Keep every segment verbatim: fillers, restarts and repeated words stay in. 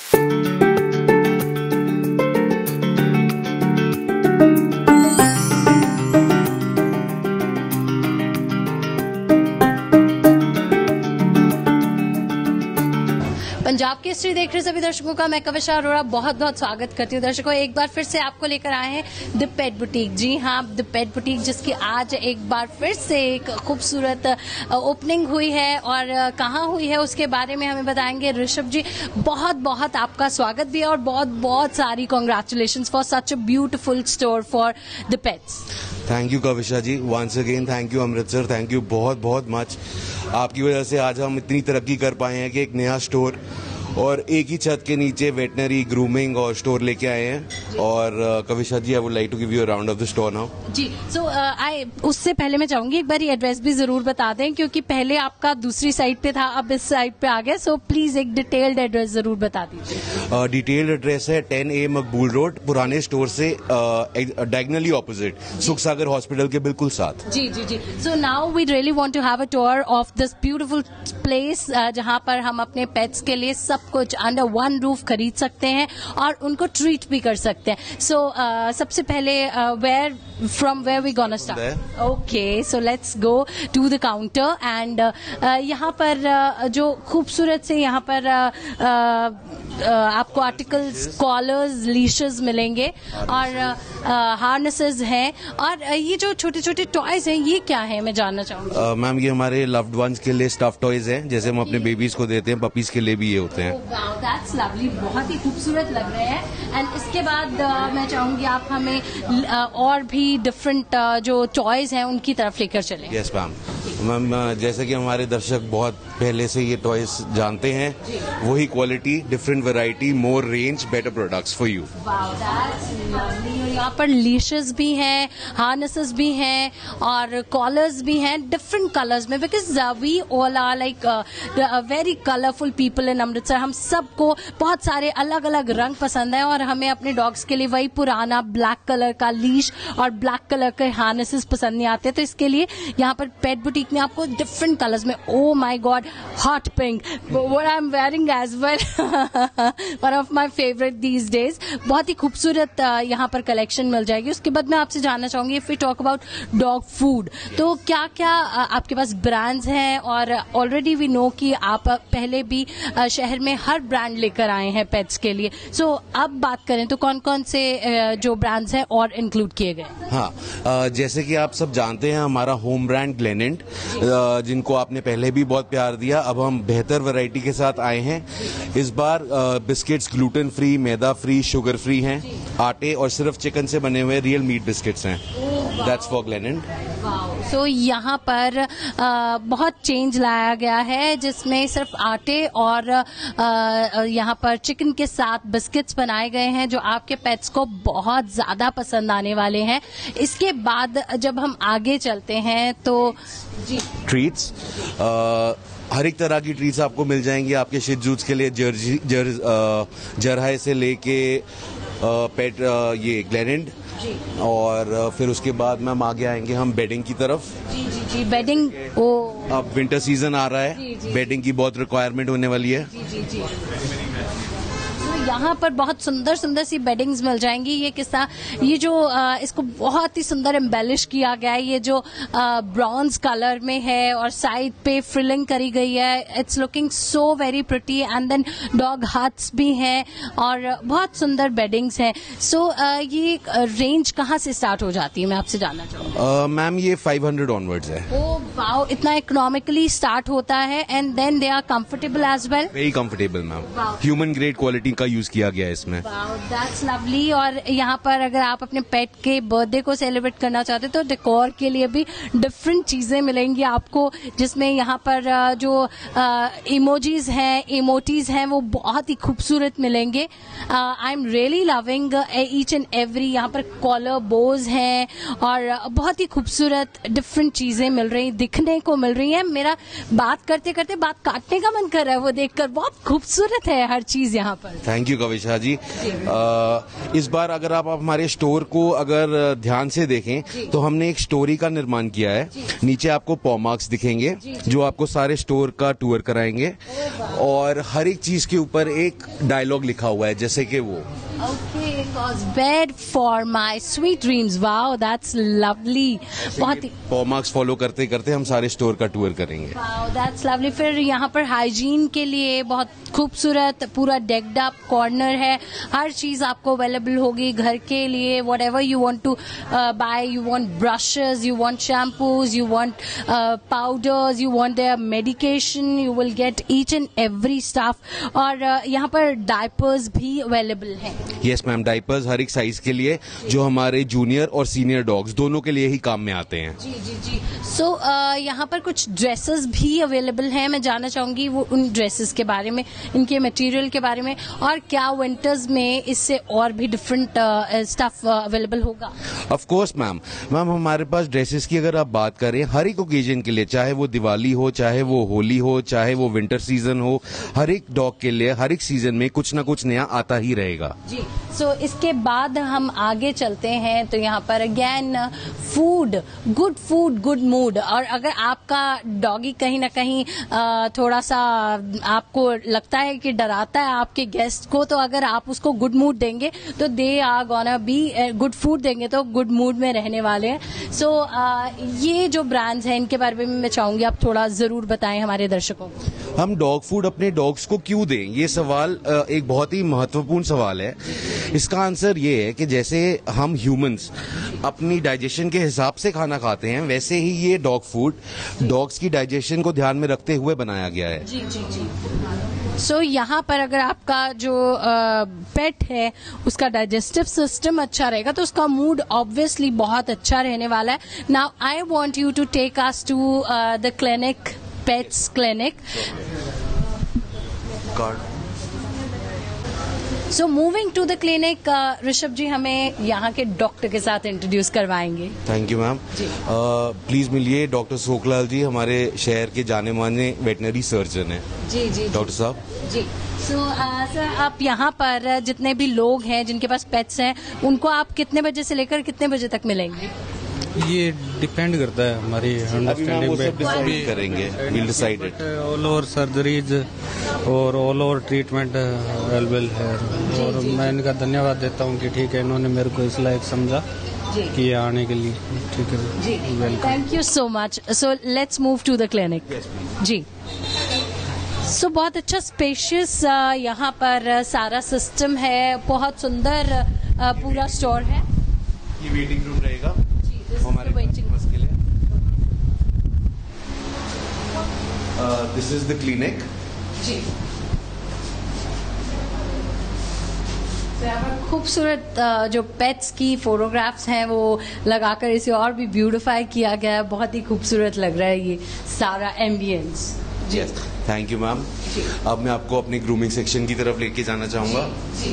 पंजाब केसरी देख रहे सभी दर्शकों का मैं कविशा अरोड़ा बहुत बहुत स्वागत करती हूँ। दर्शकों, एक बार फिर से आपको लेकर आए हैं द पेट बुटीक। जी हाँ, द पेट बुटीक जिसकी आज एक बार फिर से एक खूबसूरत ओपनिंग हुई है और कहाँ हुई है उसके बारे में हमें बताएंगे ऋषभ जी। बहुत बहुत आपका स्वागत भी है और बहुत बहुत सारी congratulations for such a beautiful store for the pets. Thank you Kavisha ji, once again thank you Amritsar, thank you बहुत बहुत मच। आपकी वजह से आज हम इतनी तरक्की कर पाए हैं कि एक नया स्टोर और एक ही छत के नीचे वेटनरी, ग्रूमिंग और स्टोर लेके आए हैं। और Kavisha ji, I would like to give you a round of the store now. जी, सो आई उससे पहले मैं चाहूंगी एक बार ये एड्रेस भी जरूर बता दें, क्योंकि पहले आपका दूसरी साइड पे था, अब इस साइड पे आ गया। सो प्लीज एक डिटेल्ड एड्रेस जरूर बता दीजिए। डिटेल्ड एड्रेस है टेन ए मकबूल रोड, पुराने स्टोर से डायगोनली ऑपोजिट, सुख सागर हॉस्पिटल के बिल्कुल साथ। जी जी जी। So now we really want to have a tour of this beautiful place, जहां पर हम अपने पेट्स के लिए सब कुछ अंडर वन रूफ खरीद सकते हैं और उनको ट्रीट भी कर सकते हैं। सो so, uh, सबसे पहले where from where we gonna start? Okay, so let's go to the counter and यहाँ पर uh, जो खूबसूरत से यहाँ पर uh, uh, आपको आर्टिकल्स, कॉलर्स, लीशेस मिलेंगे और हार्नेसेस हैं। और uh, ये जो छोटे छोटे टॉयज हैं ये क्या है, मैं जानना चाहूंगी। मैम uh, ये हमारे लव्ड वंस के लिए स्टफ टॉयज हैं, जैसे हम अपने बेबीज को देते हैं, पपीज के लिए भी ये होते हैं। दैट्स लवली, बहुत ही खूबसूरत लग रहे हैं। एंड इसके बाद uh, मैं चाहूंगी आप हमें uh, और भी डिफरेंट uh, जो टॉयज हैं उनकी तरफ लेकर चलें। Yes ma'am. मैम जैसे कि हमारे दर्शक बहुत पहले से ये टॉयज जानते हैं, वही quality, different variety, more range, better products for you. यहाँ पर लीशेस भी हैं, हार्नेसेस भी हैं और कॉलर्स भी हैं डिफरेंट कलर्स में, because we all are like very colourful people in Amritsar. हम सबको बहुत सारे अलग अलग रंग पसंद है और हमें अपने डॉग्स के लिए वही पुराना ब्लैक कलर का लीश और ब्लैक कलर के हार्नेसेस पसंद नहीं आते। तो इसके लिए यहाँ पर पेट बुटीक में आपको डिफरेंट कलर्स में, oh my god, hot pink, what I am wearing as well, one of my favourite these days. बहुत ही खूबसूरत यहाँ पर कलेक्शन मिल जाएगी। उसके बाद मैं आपसे जानना चाहूंगी, if we talk about dog food, तो क्या क्या आपके पास ब्रांड्स हैं? और ऑलरेडी वी नो कि आप पहले भी शहर में हर ब्रांड लेकर आए हैं पेट्स के लिए। सो so, अब बात करें तो कौन कौन से जो ब्रांड्स हैं और इंक्लूड किए गए? हाँ, जैसे कि आप सब जानते हैं, हमारा होम ब्रांड ग्लेनेंट, जिनको आपने पहले भी बहुत प्यार दिया, अब हम बेहतर वैरायटी के साथ आए हैं। इस बार biscuits gluten free, maida free, sugar free हैं, आटे और सिर्फ चिकन से बने हुए रियल मीट बिस्किट्स हैं। दैट्स फॉर ग्लेनेंट। सो यहाँ पर आ, बहुत चेंज लाया गया है, जिसमें सिर्फ आटे और आ, यहाँ पर चिकन के साथ बिस्किट्स बनाए गए हैं जो आपके पेट्स को बहुत ज्यादा पसंद आने वाले हैं। इसके बाद जब हम आगे चलते हैं तो जी, ट्रीट्स, हर एक तरह की ट्रीट्स आपको मिल जाएंगी आपके शिजूज के लिए, जर्जी जर जरहाई से लेके पेट ये ग्लेनेंट। और फिर उसके बाद मैम आगे आएंगे हम बेडिंग की तरफ। जी जी जी, बेडिंग, ओ अब विंटर सीजन आ रहा है, जी, जी, बेडिंग की बहुत रिक्वायरमेंट होने वाली है। जी जी जी। यहाँ पर बहुत सुंदर सुंदर सी बेडिंग्स मिल जाएंगी। ये किस्सा, ये जो आ, इसको बहुत ही सुंदर एम्बेलिश किया गया है, ये जो ब्राउन्स कलर में है और साइड पे फ्रिलिंग करी गई है। It's looking so very pretty. And then dog huts भी हैं और बहुत सुंदर बेडिंग्स हैं। सो so, ये रेंज कहाँ से स्टार्ट हो जाती है, मैं आपसे जानना चाहूँगी। मैम ये फाइव हंड्रेड ऑनवर्ड्स है। ओह वाओ, इतना इकोनॉमिकली स्टार्ट होता है and then they are comfortable as well. Very comfortable ma'am, human grade quality का यूज किया गया है इसमें। That's lovely. और यहाँ पर अगर आप अपने पेट के बर्थडे को सेलिब्रेट करना चाहते हैं तो डेकोर के लिए भी डिफरेंट चीजें मिलेंगी आपको, जिसमें यहाँ पर जो इमोजीज हैं, इमोटीज हैं, वो बहुत ही खूबसूरत मिलेंगे। I am really loving each and every. यहाँ पर कॉलर बोज हैं और बहुत ही खूबसूरत डिफरेंट चीजें मिल रही दिखने को मिल रही हैं। मेरा बात करते करते बात काटने का मन कर रहा है वो देखकर, बहुत खूबसूरत है हर चीज यहाँ पर। Thank you Kavisha ji. आ, इस बार अगर आप हमारे स्टोर को अगर ध्यान से देखें तो हमने एक स्टोरी का निर्माण किया है। नीचे आपको पॉमार्क्स दिखेंगे जो आपको सारे स्टोर का टूर कराएंगे और हर एक चीज के ऊपर एक डायलॉग लिखा हुआ है, जैसे कि वो Okay, cause bed for my sweet dreams. Wow, that's lovely. बहुत ही पॉमार्क्स फॉलो करते करते हम सारे स्टोर का टूर करेंगे। Wow, that's lovely. फिर यहाँ पर हाइजीन के लिए बहुत खूबसूरत पूरा डेक्ड अप कॉर्नर है। हर चीज आपको अवेलेबल होगी घर के लिए। Whatever you want to buy, you want brushes, you want shampoos, you want powders, you want their medication, you will get each and every stuff. और uh, यहाँ पर डायपर्स भी अवेलेबल हैं। यस मैम, डाइपर्स हर एक size के लिए जो हमारे जूनियर और सीनियर डॉग्स दोनों के लिए ही काम में आते हैं। जी जी जी। सो so, uh, यहाँ पर कुछ ड्रेसेस भी अवेलेबल हैं। मैं जानना चाहूंगी वो उन ड्रेसेस के बारे में, इनके मटेरियल के बारे में, और क्या विंटर्स में इससे और भी डिफरेंट स्टफ अवेलेबल होगा? Of course ma'am. मैम हमारे पास ड्रेसेस की अगर आप बात करें हर एक ओकेजन के लिए, चाहे वो दिवाली हो, चाहे वो होली हो, चाहे वो विंटर सीजन हो, हर एक डॉग के लिए हर एक सीजन में कुछ ना कुछ नया आता ही रहेगा। जी। सो so, इसके बाद हम आगे चलते हैं तो यहाँ पर again food, good food good mood. और अगर आपका डॉगी कहीं ना कहीं आ, थोड़ा सा आपको लगता है कि डराता है आपके गेस्ट को, तो अगर आप उसको गुड मूड देंगे तो they are gonna be, good food देंगे तो गुड मूड में रहने वाले हैं। सो so, ये जो ब्रांड्स हैं इनके बारे में मैं चाहूंगी आप थोड़ा जरूर बताएं हमारे दर्शकों को। हम डॉग फूड अपने डॉग्स को क्यों दें, ये सवाल एक बहुत ही महत्वपूर्ण सवाल है। इसका आंसर ये है कि जैसे हम ह्यूमंस अपनी डाइजेशन के हिसाब से खाना खाते हैं, वैसे ही ये डॉग फूड डॉग्स की डाइजेशन को ध्यान में रखते हुए बनाया गया है। जी जी जी। सो so, यहाँ पर अगर आपका जो पेट uh, है उसका डाइजेस्टिव सिस्टम अच्छा रहेगा तो उसका मूड ऑब्वियसली बहुत अच्छा रहने वाला है। Now I want you to take us to the clinic, pets clinic. So moving to the clinic, Rishabh ji हमें यहाँ के डॉक्टर के साथ इंट्रोड्यूस करवाएंगे। Thank you ma'am. प्लीज मिलिए डॉक्टर सोखलाल जी, हमारे शहर के जाने माने वेटनरी सर्जन हैं। जी जी डॉक्टर साहब जी। सो so, सर uh, आप यहाँ पर जितने भी लोग हैं जिनके पास पेट्स हैं उनको आप कितने बजे से लेकर कितने बजे तक मिलेंगे? ये डिपेंड करता है हमारी अंडरस्टैंडिंग पे, करेंगे will decide it. All over surgeries और ऑल ओवर ट्रीटमेंट अवेलेबल है। और मैं इनका धन्यवाद देता हूँ कि ठीक है इन्होंने मेरे को इस लायक समझा कि ये आने के लिए। ठीक है जी, thank you so much. So let's move to the clinic. जी। सो so, बहुत अच्छा स्पेशियस यहाँ पर सारा सिस्टम है, बहुत सुंदर पूरा स्टोर है। ये वेटिंग रूम रहेगा हमारे कस्टमर्स के लिए। This is the clinic. जी। खूबसूरत जो पेट्स की फोटोग्राफ्स हैं वो लगाकर इसे और भी ब्यूटिफाई किया गया है। बहुत ही खूबसूरत लग रहा है ये सारा एम्बियंस। जी थैंक यू मैम। अब मैं आपको अपने ग्रूमिंग सेक्शन की तरफ लेके जाना चाहूंगा। जी।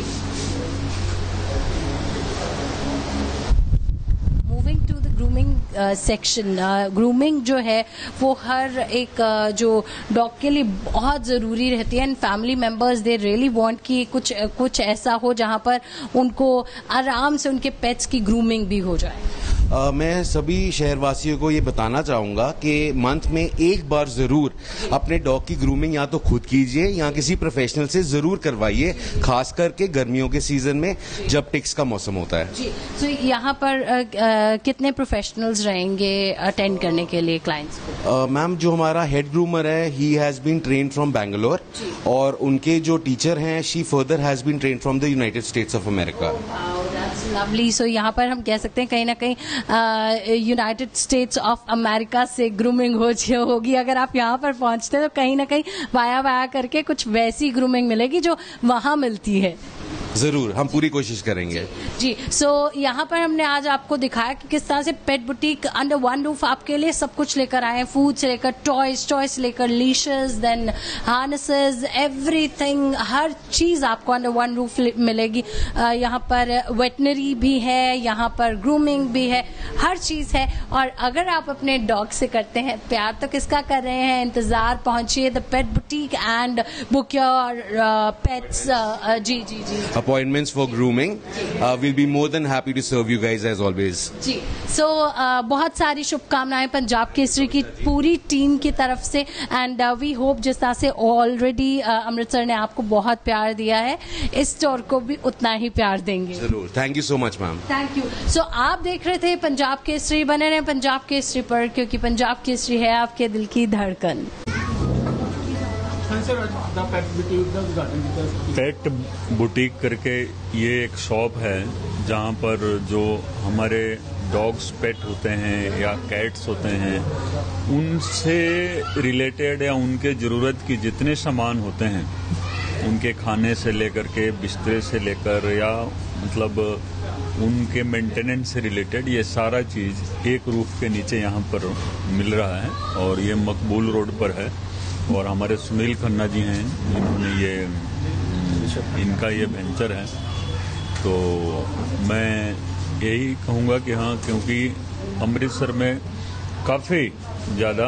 Moving to the grooming section, grooming जो है वो हर एक uh, जो डॉग के लिए बहुत ज़रूरी रहती है। And family members they really want कि कुछ कुछ ऐसा हो जहां पर उनको आराम से उनके पेट्स की ग्रूमिंग भी हो जाए। Uh, मैं सभी शहरवासियों को ये बताना चाहूंगा कि मंथ में एक बार जरूर अपने डॉग की ग्रूमिंग या तो खुद कीजिए या किसी प्रोफेशनल से जरूर करवाइए, खास करके गर्मियों के सीजन में जब टिक्स का मौसम होता है। जी। तो so, यहाँ पर आ, आ, कितने प्रोफेशनल्स रहेंगे अटेंड करने के लिए क्लाइंट्स को? मैम जो हमारा हेड ग्रूमर है he has been trained from Bangalore और उनके जो टीचर हैं she further has been trained from the United States of America. Lovely. So यहाँ पर हम कह सकते हैं कहीं ना कहीं यूनाइटेड स्टेट्स ऑफ अमेरिका से ग्रूमिंग हो होगी। अगर आप यहाँ पर पहुँचते हैं तो कहीं ना कहीं वाया वाया करके कुछ वैसी ग्रूमिंग मिलेगी जो वहाँ मिलती है। जरूर, हम पूरी कोशिश करेंगे जी। सो so, यहाँ पर हमने आज आपको दिखाया कि किस तरह से pet boutique under one roof आपके लिए सब कुछ लेकर आए हैं, फूड से लेकर टॉयज, टॉयज से लेकर लीशेस, देन हार्नेसेस, एवरीथिंग, हर चीज आपको अंडर वन रूफ मिलेगी। uh, यहाँ पर वेटनरी भी है, यहाँ पर ग्रूमिंग भी है, हर चीज है। और अगर आप अपने डॉग से करते हैं प्यार तो किसका कर रहे हैं इंतजार, पहुंचिए the pet boutique and book your pets. जी जी जी appointments for grooming. Uh, we'll be more than happy to serve you guys as always. जी। सो so, uh, बहुत सारी शुभकामनाएं पंजाब केसरी की पूरी टीम की तरफ से एंड वी होप जिस तरह से ऑलरेडी uh, अमृतसर ने आपको बहुत प्यार दिया है, इस स्टोर को भी उतना ही प्यार देंगे जरूर। Thank you so much ma'am. Thank you. So आप देख रहे थे पंजाब केसरी, बने रहे पंजाब केसरी पर, क्योंकि पंजाब केसरी है आपके दिल की धड़कन। पेट बुटीक करके ये एक शॉप है जहाँ पर जो हमारे डॉग्स पेट होते हैं या कैट्स होते हैं उनसे रिलेटेड या उनके ज़रूरत की जितने सामान होते हैं, उनके खाने से लेकर के बिस्तरे से लेकर या मतलब उनके मेंटेनेंस से रिलेटेड ये सारा चीज़ एक रूफ के नीचे यहाँ पर मिल रहा है। और ये मकबूल रोड पर है और हमारे सुनील खन्ना जी हैं, इन्होंने ये इनका ये वेंचर है। तो मैं यही कहूँगा कि हाँ, क्योंकि अमृतसर में काफ़ी ज़्यादा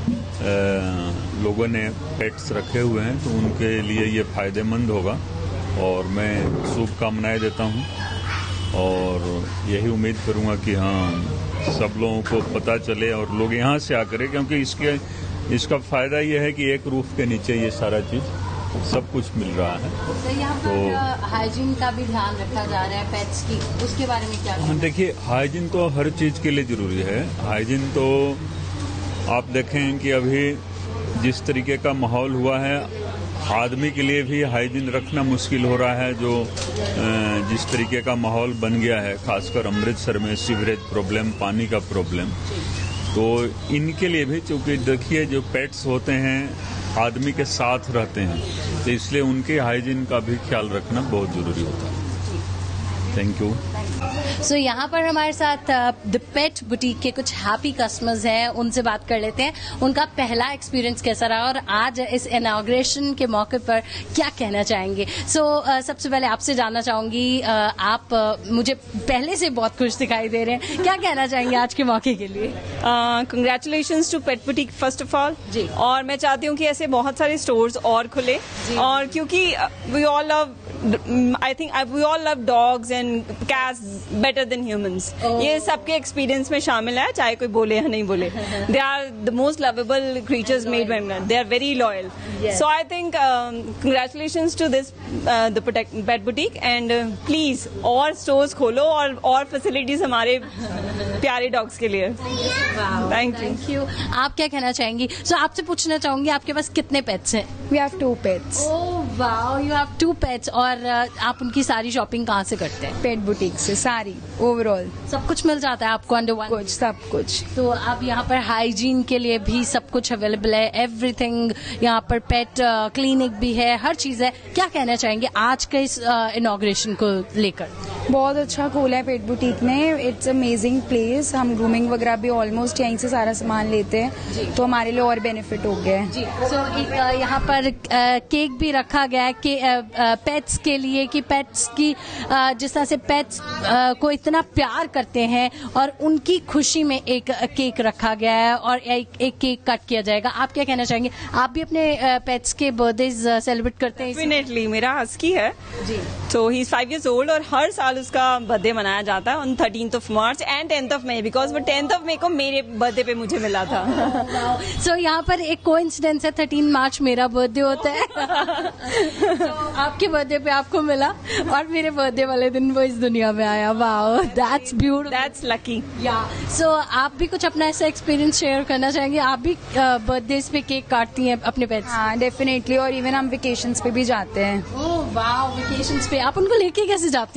लोगों ने पेट्स रखे हुए हैं, तो उनके लिए ये फ़ायदेमंद होगा और मैं शुभकामनाएं देता हूँ और यही उम्मीद करूँगा कि हाँ सब लोगों को पता चले और लोग यहाँ से आकर, क्योंकि इसके इसका फायदा ये है कि एक रूफ के नीचे ये सारा चीज सब कुछ मिल रहा है। तो यहाँ पर हाइजीन का भी ध्यान रखा जा रहा है पेट्स की, उसके बारे में क्या? हाँ देखिए, हाइजीन तो हर चीज के लिए जरूरी है। हाइजीन तो आप देखें कि अभी जिस तरीके का माहौल हुआ है, आदमी के लिए भी हाइजीन रखना मुश्किल हो रहा है। जो जिस तरीके का माहौल बन गया है, खासकर अमृतसर में सीवरेज प्रॉब्लम, पानी का प्रॉब्लम, तो इनके लिए भी, चूंकि देखिए जो पेट्स होते हैं आदमी के साथ रहते हैं, तो इसलिए उनके हाइजीन का भी ख्याल रखना बहुत जरूरी होता है। Thank you. सो so, यहाँ पर हमारे साथ द पेट बुटीक के कुछ हैप्पी कस्टमर्स हैं, उनसे बात कर लेते हैं। उनका पहला एक्सपीरियंस कैसा रहा और आज इस इनॉग्रेशन के मौके पर क्या कहना चाहेंगे? सो so, uh, सबसे पहले आपसे जानना चाहूंगी, uh, आप uh, मुझे पहले से बहुत खुश दिखाई दे रहे हैं, क्या कहना चाहेंगे आज के मौके के लिए? Congratulations to pet boutique first of all जी। और मैं चाहती हूँ कि ऐसे बहुत सारे स्टोर्स और खुले, और क्योंकि we all love, I think we all love dogs and cats better than humans. ये सबके एक्सपीरियंस में शामिल है, चाहे कोई बोले या नहीं बोले। They are the most lovable creatures made by man, they are very loyal. So I think congratulations to this the pet boutique and please और स्टोर्स खोलो और और फैसिलिटीज हमारे प्यारे डॉग्स के लिए। थैंक यू। थैंक यू। आप क्या कहना चाहेंगी? सो so, आपसे पूछना चाहूंगी, आपके पास कितने पेट्स हैं? We have two pets. Oh wow, you have two pets। और uh, आप उनकी सारी शॉपिंग कहाँ से करते हैं? पेट बुटीक से सारी ओवरऑल सब कुछ मिल जाता है आपको अंडर वन? कुछ सब कुछ। तो अब यहाँ पर हाइजीन के लिए भी सब कुछ अवेलेबल है, एवरीथिंग। यहाँ पर पेट क्लिनिक भी है, हर चीज है। क्या कहना चाहेंगे आज के इस इनॉग्रेशन को लेकर? बहुत अच्छा खोला है पेट बुटीक ने, इट्स अमेजिंग प्लेस। हम ग्रूमिंग वगैरह भी ऑलमोस्ट यहीं से सारा सामान लेते हैं, तो हमारे लिए और बेनिफिट हो गया है। जी। सो एक यहाँ पर केक भी रखा गया है कि पेट्स के लिए, कि पेट्स की जिस तरह से पेट्स को इतना प्यार करते हैं और उनकी खुशी में एक केक रखा गया है और एक, एक केक कट किया जाएगा। आप क्या कहना चाहेंगे? आप भी अपने पेट्स के बर्थडे सेलिब्रेट करते हैं? डेफिनेटली। मेरा हस्की है जी, तो he is five years old और हर साल उसका बर्थडे मनाया जाता है on thirteenth of March and tenth of May, because वो टेंथ ऑफ मई को मेरे बर्थडे पे मुझे मिला था। सो so, यहाँ पर एक कोइंसिडेंस है, थर्टीन मार्च मेरा बर्थडे होता है। so, आपके बर्थडे पे आपको मिला और मेरे बर्थडे वाले दिन वो इस दुनिया में आया। Wow, that's beautiful, that's lucky. या सो आप भी कुछ अपना ऐसा एक्सपीरियंस शेयर करना चाहेंगे? आप भी बर्थडे पे केक काटती हैं अपने पेट्स? हाँ डेफिनेटली, और इवन हम वेकेशंस पे भी जाते हैं। ओह वाओ, वेकेशंस पे आप उनको लेके कैसे जाती हैं? I really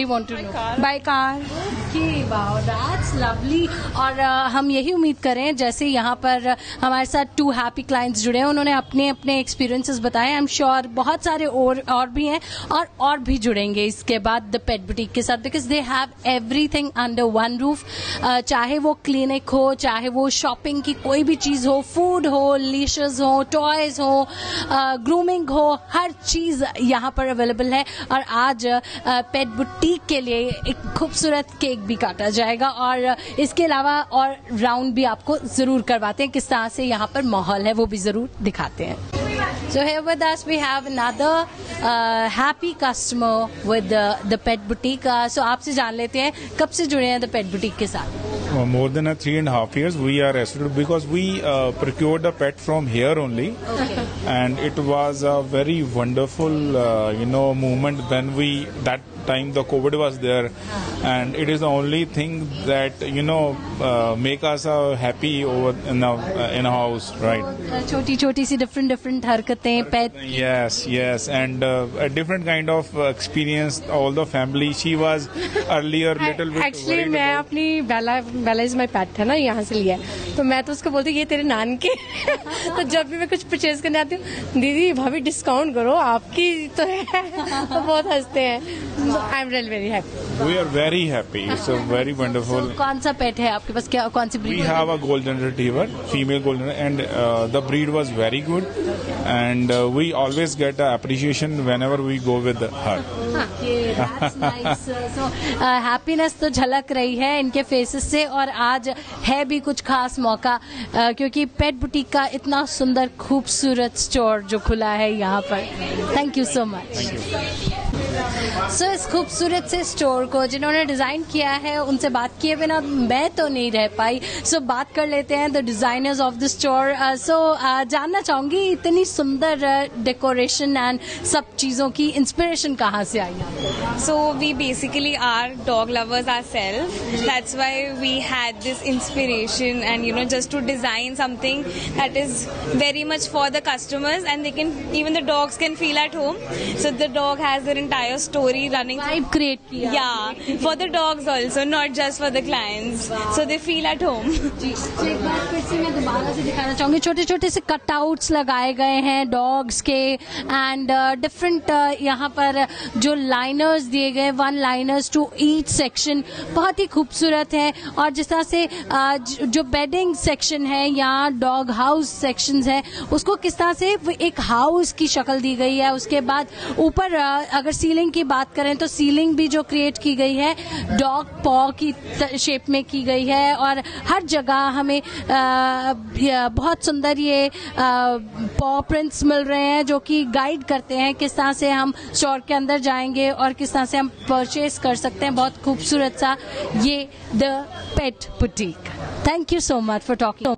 want to know? By car. Okay, wow, that's lovely. और uh, हम यही उम्मीद करें, जैसे यहाँ पर हमारे साथ टू हैप्पी क्लाइंट्स जुड़े हैं, उन्होंने अपने अपने एक्सपीरियंसेस बताए। आई एम श्योर बहुत सारे और और भी हैं और और भी जुड़ेंगे इसके बाद द पेट बुटीक के साथ, because they have everything under one roof. चाहे वो क्लिनिक हो, चाहे वो शॉपिंग की कोई भी चीज़ हो, फूड हो, लीशेस हो, टॉयज हो, ग्रूमिंग हो, हर चीज़ यहाँ पर अवेलेबल है। और आज पेट बुटीक के लिए एक खूबसूरत केक भी काटा जाएगा और इसके अलावा और राउंड भी आपको जरूर करवाते हैं। किस तरह से यहाँ पर माहौल है वो भी जरूर दिखाते हैं। So here with us we have another uh, happy customer with the, the pet boutique. Uh, so आपसे जान लेते हैं कब से जुड़े हैं the pet boutique के साथ? Uh, more than a three and a half years we are associated because we uh, procured the pet from here only. Okay. And it was a very wonderful uh, you know moment when we that time the COVID was there, and it is the only thing that you know uh, make us uh, happy over in a uh, in a house, right? छोटी छोटी सी different different हरकतें pet. Yes, yes, and uh, a different kind of uh, experience. All the family. She was earlier little bit. Actually, मैं अपनी बेला बेला is my पेट है ना, यहाँ से लिया, तो मैं तो उसको बोलती हूँ ये तेरे नान के। तो जब भी मैं कुछ परचेज करने आती हूँ, दीदी भाभी डिस्काउंट करो, आपकी तो है। तो बहुत हंसते हैं। I am really very happy. We are very happy. It's a very wonderful. So, कौन सा पेट है आपके पास? क्या कौन सी breed? We have a golden retriever, female golden, and uh, the breed was very good, and uh, we always get uh, appreciation whenever we go with her. Okay, that's nice. So, happiness तो झलक रही है इनके faces से। और आज है भी कुछ खास मौका, uh, क्योंकि पेट बुटीक का इतना सुंदर खूबसूरत स्टोर जो खुला है यहाँ पर। Thank you so much. So so, इस खूबसूरत से स्टोर को जिन्होंने डिज़ाइन किया है उनसे बात किए बिना मैं तो नहीं रह पाई। सो so, बात कर लेते हैं the designers of the store. So जानना चाहूँगी इतनी सुंदर डेकोरेशन एंड सब चीज़ों की इंस्पिरेशन कहाँ से आई आपको? So we basically are dog lovers ourselves. That's why we had this inspiration, and you know, just to design something that is very much for the customers, and they can, even the dogs can feel at home. So the dog has their entire story running. Vibe create किया। Yeah, for the dogs also, not just for the clients. So they feel at home. जी, तो एक बार फिर से मैं दोबारा से दिखाना चाहूँगी। छोटे छोटे से कटआउट्स लगाए गए हैं डॉग्स के, एंड डिफरेंट यहाँ पर जो लाइनर्स दिए गए, one liners to each section, बहुत ही खूबसूरत है। और जिस तरह से uh, जो बेडिंग सेक्शन है या डॉग हाउस सेक्शंस है, उसको किस तरह से एक हाउस की शक्ल दी गई है। उसके बाद ऊपर uh, अगर सीलिंग की बात करें तो सीलिंग भी जो क्रिएट की गई है डॉग पॉ की शेप में की गई है। और हर जगह हमें आ, बहुत सुंदर ये पॉ प्रिंट्स मिल रहे हैं जो कि गाइड करते हैं किस तरह से हम स्टोर के अंदर जाएंगे और किस तरह से हम परचेज कर सकते हैं। बहुत खूबसूरत सा ये the pet boutique. Thank you so much for talking.